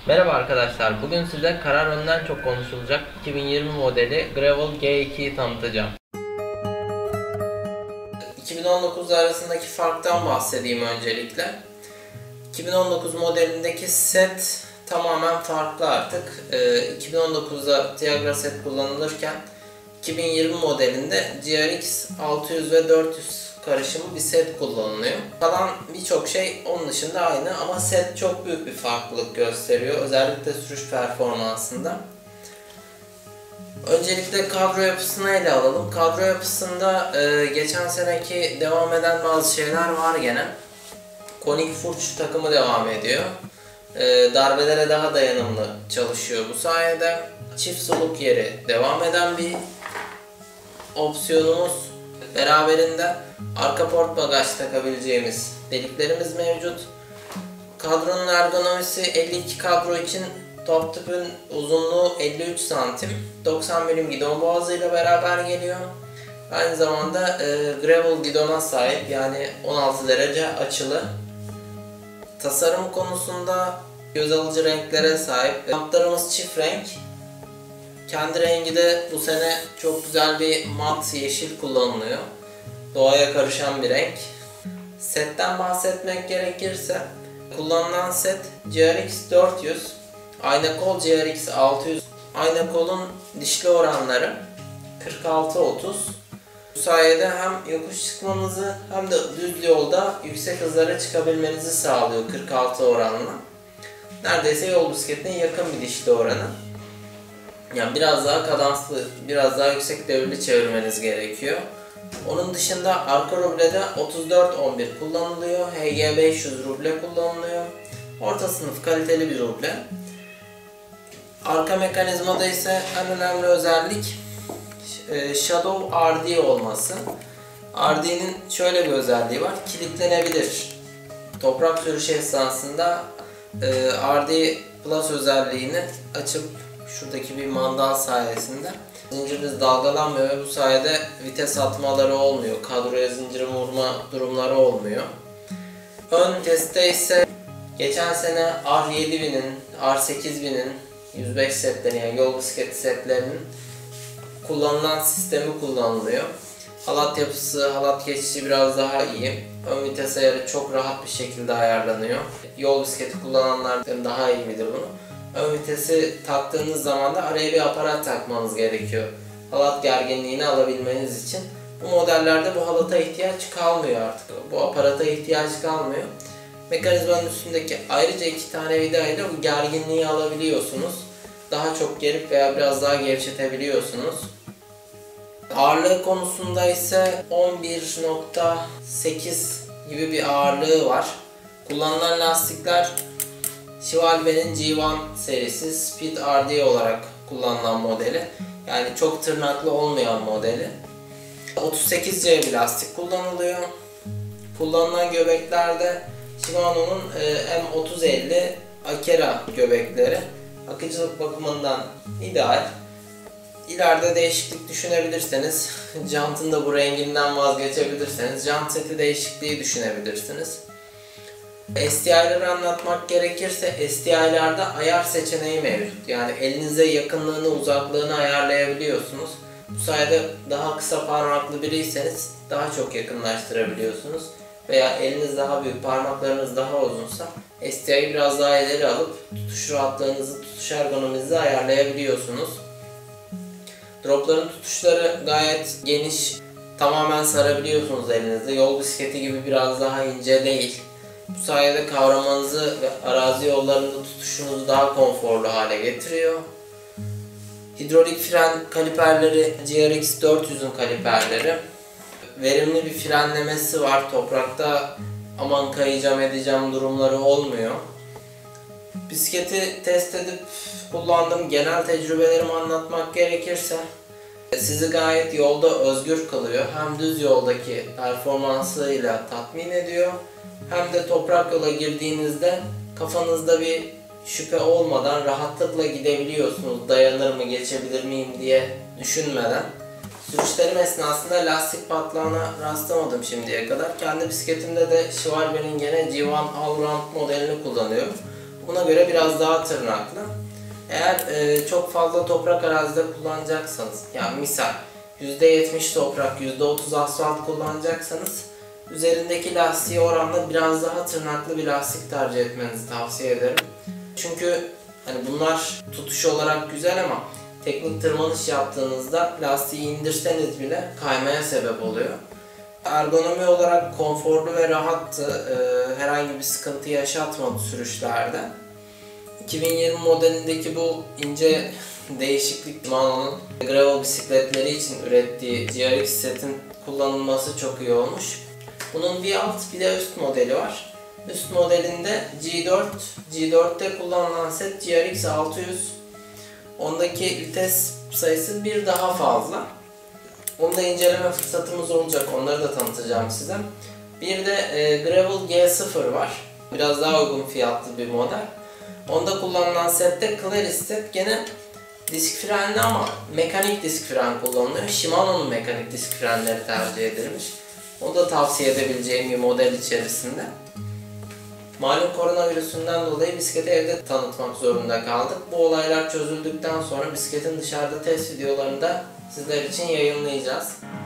Merhaba arkadaşlar, bugün size karar önden çok konuşulacak 2020 modeli Gravel G2'yi tanıtacağım. 2019 arasındaki farktan bahsedeyim öncelikle. 2019 modelindeki set tamamen farklı artık. 2019'da Tiagra set kullanılırken 2020 modelinde GRX 600 ve 400 karışımı bir set kullanılıyor. Kalan birçok şey onun dışında aynı ama set çok büyük bir farklılık gösteriyor. Özellikle sürüş performansında. Öncelikle kadro yapısını ele alalım. Kadro yapısında geçen seneki devam eden bazı şeyler var gene. Konik furç takımı devam ediyor. Darbelere daha dayanımlı çalışıyor bu sayede. Çift soluk yeri devam eden bir opsiyonumuz. Beraberinde arka port bagaj takabileceğimiz deliklerimiz mevcut. Kadronun ergonomisi 52 kadro için top tüpün uzunluğu 53 santim. 90 milim gidon boğazıyla beraber geliyor. Aynı zamanda gravel gidona sahip, yani 16 derece açılı. Tasarım konusunda göz alıcı renklere sahip. Jantlarımız çift renk. Kendi rengi de bu sene çok güzel bir mat yeşil kullanılıyor. Doğaya karışan bir renk. Setten bahsetmek gerekirse kullanılan set GRX 400, ayna kol GRX 600. Ayna kolun dişli oranları 46-30. Bu sayede hem yokuş çıkmanızı hem de düz yolda yüksek hızlara çıkabilmenizi sağlıyor 46 oranla. Neredeyse yol bisikletine yakın bir dişli oranı. Yani biraz daha kadanslı, biraz daha yüksek devirli çevirmeniz gerekiyor. Onun dışında arka rublede 34-11 kullanılıyor. HG 500 ruble kullanılıyor. Orta sınıf kaliteli bir ruble. Arka mekanizmada ise en önemli özellik Shadow RD olması. RD'nin şöyle bir özelliği var. Kilitlenebilir. Toprak sürüşü esnasında RD Plus özelliğini açıp şuradaki bir mandal sayesinde zinciriniz dalgalanmıyor ve bu sayede vites atmaları olmuyor. Kadroya zinciri vurma durumları olmuyor. Ön viteste ise geçen sene R7000'in, R8000'in 105 setleri, yani yol bisikleti setlerinin kullanılan sistemi kullanılıyor. Halat yapısı, halat geçişi biraz daha iyi. Ön vites ayarı çok rahat bir şekilde ayarlanıyor. Yol bisikleti kullananlar daha iyi bilir bunu. Ön vitesi taktığınız zaman da araya bir aparat takmanız gerekiyor. Halat gerginliğini alabilmeniz için. Bu modellerde bu halata ihtiyaç kalmıyor artık. Bu aparata ihtiyaç kalmıyor. Mekanizmanın üstündeki ayrıca 2 tane vida ile bu gerginliği alabiliyorsunuz. Daha çok gerip veya biraz daha gevşetebiliyorsunuz. Ağırlığı konusunda ise 11.8 gibi bir ağırlığı var. Kullanılan lastikler Schwalbe'nin G1 serisi Speed RD olarak kullanılan modeli. Yani çok tırnaklı olmayan modeli. 38C bir lastik kullanılıyor. Kullanılan göbeklerde Shimano'nun M3050 Akera göbekleri. Akıcılık bakımından ideal. İleride değişiklik düşünebilirseniz, jantın da bu renginden vazgeçebilirseniz, jant seti değişikliği düşünebilirsiniz. STI'leri anlatmak gerekirse STI'lerde ayar seçeneği mevcut. Yani elinize yakınlığını, uzaklığını ayarlayabiliyorsunuz. Bu sayede daha kısa parmaklı biriyseniz daha çok yakınlaştırabiliyorsunuz. Veya eliniz daha büyük, parmaklarınız daha uzunsa STI'yi biraz daha ileri alıp tutuş rahatlığınızı, tutuş ergonominizi ayarlayabiliyorsunuz. Dropların tutuşları gayet geniş, tamamen sarabiliyorsunuz elinizde. Yol bisikleti gibi biraz daha ince değil. Bu sayede kavramanızı ve arazi yollarında tutuşunuzu daha konforlu hale getiriyor. Hidrolik fren kaliperleri GRX 400'ün kaliperleri. Verimli bir frenlemesi var. Toprakta aman kayacağım edeceğim durumları olmuyor. Bisikleti test edip kullandığım genel tecrübelerimi anlatmak gerekirse sizi gayet yolda özgür kılıyor. Hem düz yoldaki performansıyla tatmin ediyor, hem de toprak yola girdiğinizde kafanızda bir şüphe olmadan rahatlıkla gidebiliyorsunuz. Dayanır mı, geçebilir miyim diye düşünmeden. Sürüşlerim esnasında lastik patlağına rastlamadım şimdiye kadar. Kendi bisikletimde de Schwalbe'nin gene G1 Allround modelini kullanıyorum. Buna göre biraz daha tırnaklı. Eğer çok fazla toprak arazide kullanacaksanız, yani misal %70 toprak, %30 asfalt kullanacaksanız üzerindeki lastiği oranla biraz daha tırnaklı bir lastik tercih etmenizi tavsiye ederim. Çünkü hani bunlar tutuş olarak güzel ama teknik tırmanış yaptığınızda lastiği indirseniz bile kaymaya sebep oluyor. Ergonomi olarak konforlu ve rahattı. Herhangi bir sıkıntı yaşatmadı sürüşlerde. 2020 modelindeki bu ince değişiklik Shimano'nun gravel bisikletleri için ürettiği GRX setin kullanılması çok iyi olmuş. Bunun bir alt bir de üst modeli var. Üst modelinde G4'te kullanılan set GRX 600. Ondaki vites sayısı bir daha fazla. Onu da inceleme fırsatımız olacak. Onları da tanıtacağım size. Bir de Gravel G0 var. Biraz daha uygun fiyatlı bir model. Onda kullanılan sette Claris set gene disk frenli ama mekanik disk fren kullanılıyor. Shimano'nun mekanik disk frenleri tercih edilmiş. O da tavsiye edebileceğim bir model içerisinde. Malum koronavirüsünden dolayı bisikleti evde tanıtmak zorunda kaldık. Bu olaylar çözüldükten sonra bisikletin dışarıda test videolarını da sizler için yayınlayacağız.